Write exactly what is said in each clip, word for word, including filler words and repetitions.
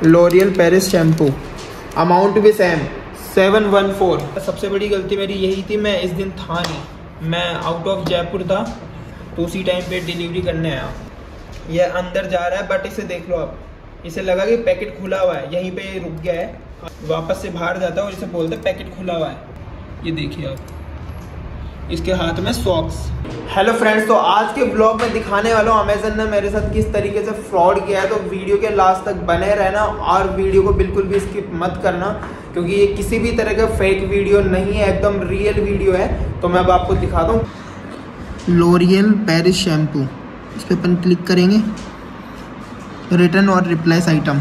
L'Oréal Paris shampoo, amount भी same seven one four. सबसे बड़ी गलती मेरी यही थी, मैं इस दिन था नहीं, मैं आउट ऑफ जयपुर था, तो उसी टाइम पे डिलीवरी करने आया। ये अंदर जा रहा है बट इसे देख लो आप, इसे लगा कि पैकेट खुला हुआ है, यहीं पे रुक गया है, वापस से बाहर जाता है और इसे बोलते हैं पैकेट खुला हुआ है। ये देखिए आप, इसके हाथ में सॉक्स। हेलो फ्रेंड्स, तो आज के ब्लॉग में दिखाने वाला हूँ अमेजन ने मेरे साथ किस तरीके से फ्रॉड किया है। तो वीडियो के लास्ट तक बने रहना और वीडियो को बिल्कुल भी स्किप मत करना, क्योंकि ये किसी भी तरह का फेक वीडियो नहीं है, एकदम रियल वीडियो है। तो मैं अब आपको दिखाता हूँ लॉरियल पेरिस शैम्पू, इस पर अपन क्लिक करेंगे, रिटर्न और रिप्लेस आइटम,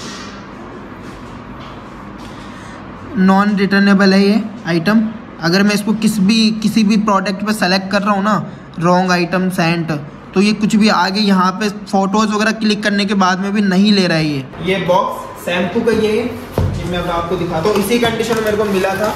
नॉन रिटर्नेबल है ये आइटम। अगर मैं इसको किस भी किसी भी प्रोडक्ट पे सेलेक्ट कर रहा हूँ ना, रॉन्ग आइटम सेंट, तो ये कुछ भी आगे यहाँ पे फोटोज वगैरह क्लिक करने के बाद में भी नहीं ले रहा है। ये ये बॉक्स शैम्पू का ये ये मैं अब आपको दिखाता हूँ। इसी कंडीशन में मेरे को मिला था,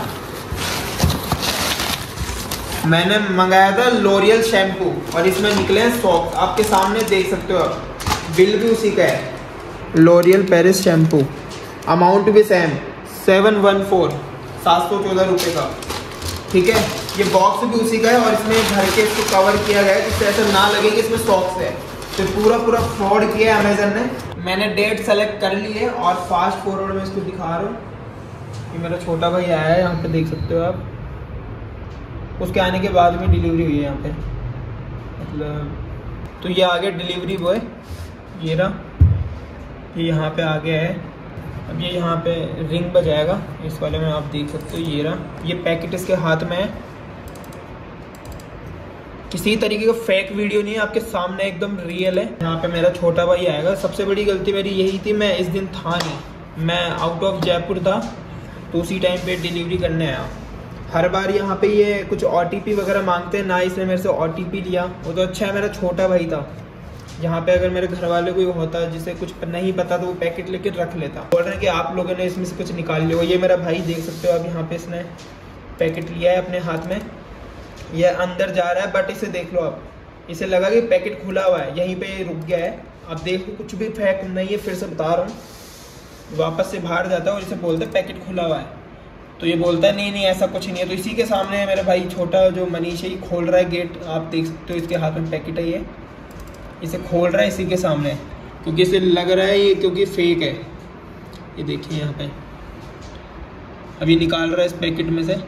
मैंने मंगाया था लॉरियल शैम्पू और इसमें निकले हैं सॉक्स, आपके सामने देख सकते हो आप, बिल भी उसी का है, लॉरियल पेरिस शैम्पू, अमाउंट भी सेम सेवन वन फोर, सात सौ चौदह रुपये का, ठीक है। ये बॉक्स भी उसी का है और इसमें भर के इसको कवर किया गया है जिससे ऐसा ना लगे कि इसमें सॉक्स है। तो पूरा पूरा फ्रॉड किया है अमेजन ने। मैंने डेट सेलेक्ट कर ली है और फास्ट फॉरवर्ड में इसको दिखा रहा हूँ। ये मेरा छोटा भाई आया है, यहाँ पे देख सकते हो आप, उसके आने के बाद में डिलीवरी हुई है यहाँ पे, मतलब। तो ये आ गया डिलीवरी बॉय, ये रहा, ये यहाँ पे आ गया है। अब ये यहाँ पे रिंग बजाएगा, इस वाले में आप देख सकते हो, ये रहा, ये पैकेट इसके हाथ में है। किसी तरीके का फेक वीडियो नहीं है, आपके सामने एकदम रियल है। यहाँ पे मेरा छोटा भाई आएगा। सबसे बड़ी गलती मेरी यही थी, मैं इस दिन था नहीं, मैं आउट ऑफ जयपुर था, तो उसी टाइम पे डिलीवरी करने आया। हर बार यहाँ पे ये कुछ ओ टी पी वगैरह मांगते हैं ना, इसने मेरे से ओ टी पी लिया। वो तो अच्छा है मेरा छोटा भाई था, यहाँ पे अगर मेरे घर वाले कोई होता जिसे कुछ नहीं पता तो वो पैकेट लेके रख लेता। बोल रहे हैं कि आप लोगों ने इसमें से कुछ निकाल लिया। ये मेरा भाई देख सकते हो आप, यहाँ पे इसने पैकेट लिया है अपने हाथ में, ये अंदर जा रहा है बट इसे देख लो आप, इसे लगा कि पैकेट खुला हुआ है, यहीं पे रुक गया है। अब देखो कुछ भी फेक नहीं है, फिर से बता रहा हूँ, वापस से बाहर जाता है और इसे बोलते हैं पैकेट खुला हुआ है। तो ये बोलता है नहीं नहीं ऐसा कुछ नहीं है। तो इसी के सामने है मेरा भाई छोटा जो मनीष है, ये खोल रहा है गेट, आप देख सकते हो, इसके हाथ में पैकेट है, ये इसे खोल रहा है इसी के सामने, क्योंकि इसे लग रहा है ये क्योंकि फेक है। ये देखिए यहाँ पे अभी निकाल रहा है इस पैकेट में से।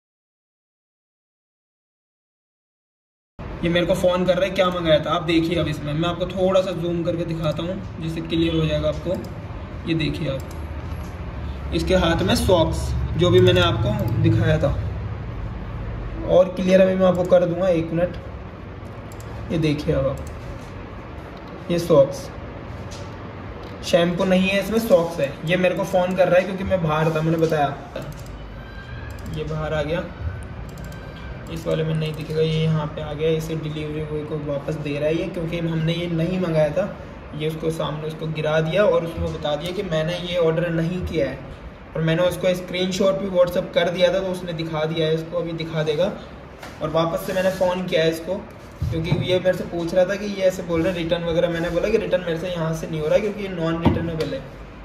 ये मेरे को फ़ोन कर रहा है, क्या मंगाया था आप देखिए। अब इसमें मैं आपको थोड़ा सा जूम करके दिखाता हूँ जिससे क्लियर हो जाएगा आपको। ये देखिए आप, इसके हाथ में सॉक्स, जो भी मैंने आपको दिखाया था, और क्लियर अभी मैं आपको कर दूंगा, एक मिनट। ये देखिए अब आप, ये सॉक्स, शैम्पू नहीं है इसमें, सॉक्स है। ये मेरे को फ़ोन कर रहा है क्योंकि मैं बाहर था, मैंने बताया। ये बाहर आ गया, इस वाले में नहीं दिखेगा, ये यहाँ पे आ गया। इसे डिलीवरी बॉय को वापस दे रहा है ये, क्योंकि हमने ये नहीं मंगाया था। ये उसको सामने उसको गिरा दिया और उसको बता दिया कि मैंने ये ऑर्डर नहीं किया है, और मैंने उसको स्क्रीनशॉट भी व्हाट्सअप कर दिया था, तो उसने दिखा दिया है, इसको अभी दिखा देगा। और वापस से मैंने फ़ोन किया है इसको, क्योंकि ये मेरे से पूछ रहा था कि ये ऐसे बोल रहे हैं रिटर्न वगैरह। मैंने बोला कि रिटर्न मेरे से यहाँ से नहीं हो रहा है क्योंकि ये नॉन रिटर्नेबल है,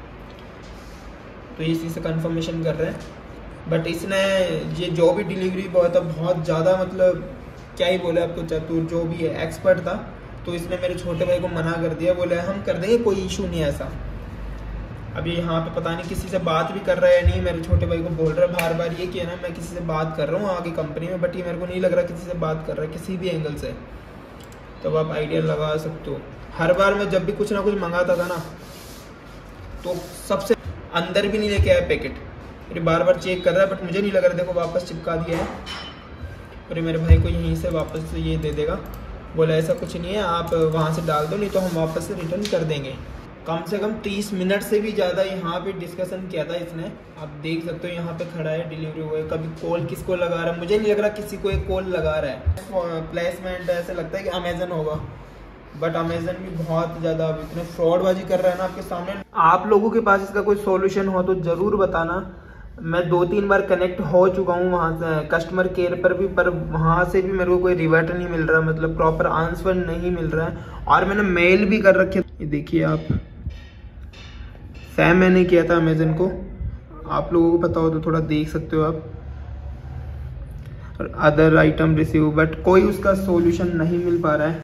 तो इसी से कंफर्मेशन कर रहे हैं। बट इसने, ये जो भी डिलीवरी बॉय था बहुत ज़्यादा, मतलब क्या ही बोले आपको, चतुर जो भी है, एक्सपर्ट था। तो इसने मेरे छोटे भाई को मना कर दिया, बोले हम कर देंगे, कोई इशू नहीं है ऐसा। अभी यहाँ पे पता नहीं किसी से बात भी कर रहा है नहीं, मेरे छोटे भाई को बोल रहा है बार बार ये कि ना मैं किसी से बात कर रहा हूँ आगे कंपनी में, बट ये मेरे को नहीं लग रहा किसी से बात कर रहा है किसी भी एंगल से। तो आप आइडिया लगा सकते हो। हर बार मैं जब भी कुछ ना कुछ मंगाता था ना, तो सबसे अंदर भी नहीं लेके आया पैकेट, फिर बार बार चेक कर रहा है, बट मुझे नहीं लग रहा। देखो वापस चिपका दिया है, और मेरे भाई को यहीं से वापस ये दे देगा। बोला ऐसा कुछ नहीं है, आप वहाँ से डाल दो, नहीं तो हम वापस से रिटर्न कर देंगे। कम से कम तीस मिनट से भी ज़्यादा यहाँ पे डिस्कशन किया था इसने। आप देख सकते हो यहाँ पे खड़ा है डिलीवरी बॉय, कभी कॉल किसको लगा रहा है, मुझे नहीं लग रहा किसी को एक कॉल लगा रहा है। प्लेसमेंट ऐसे लगता है कि अमेजन होगा, बट अमेजन भी बहुत ज़्यादा इतने फ्रॉडबाजी कर रहा है ना आपके सामने। आप लोगों के पास इसका कोई सोल्यूशन हो तो ज़रूर बताना। मैं दो तीन बार कनेक्ट हो चुका हूँ वहाँ से कस्टमर केयर पर भी, पर वहाँ से भी मेरे को कोई रिवर्ट नहीं मिल रहा, मतलब प्रॉपर आंसर नहीं मिल रहा है। और मैंने मेल भी कर रखे, ये देखिए आप, स्पैम मैंने किया था अमेजन को, आप लोगों को पता हो तो थोड़ा देख सकते हो आप। अदर आइटम रिसीव, बट कोई उसका सॉल्यूशन नहीं मिल पा रहा है।